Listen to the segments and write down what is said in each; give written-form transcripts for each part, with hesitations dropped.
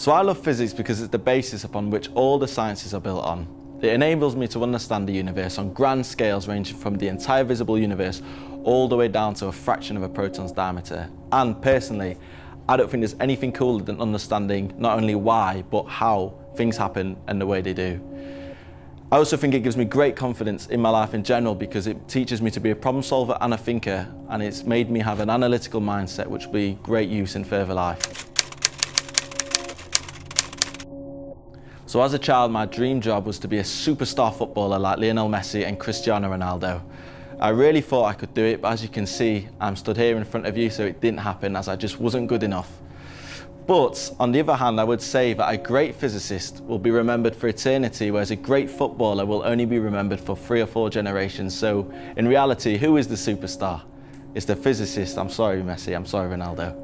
So I love physics because it's the basis upon which all the sciences are built on. It enables me to understand the universe on grand scales ranging from the entire visible universe all the way down to a fraction of a proton's diameter. And personally, I don't think there's anything cooler than understanding not only why, but how things happen and the way they do. I also think it gives me great confidence in my life in general because it teaches me to be a problem solver and a thinker, and it's made me have an analytical mindset which will be great use in further life. So as a child, my dream job was to be a superstar footballer like Lionel Messi and Cristiano Ronaldo. I really thought I could do it, but as you can see, I'm stood here in front of you, so it didn't happen as I just wasn't good enough. But on the other hand, I would say that a great physicist will be remembered for eternity, whereas a great footballer will only be remembered for 3 or 4 generations. So in reality, who is the superstar? It's the physicist. I'm sorry, Messi. I'm sorry, Ronaldo.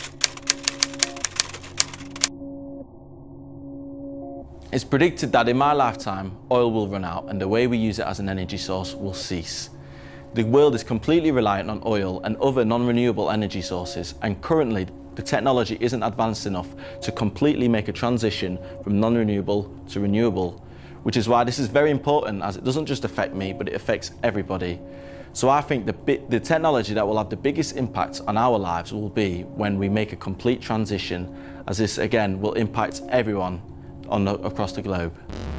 It's predicted that in my lifetime, oil will run out and the way we use it as an energy source will cease. The world is completely reliant on oil and other non-renewable energy sources, and currently the technology isn't advanced enough to completely make a transition from non-renewable to renewable, which is why this is very important, as it doesn't just affect me, but it affects everybody. So I think the technology that will have the biggest impact on our lives will be when we make a complete transition, as this again will impact everyone across the globe.